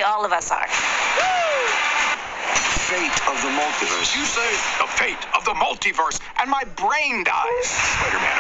all of us are. Fate of the multiverse. You say the fate of the multiverse, and my brain dies. Spider-Man.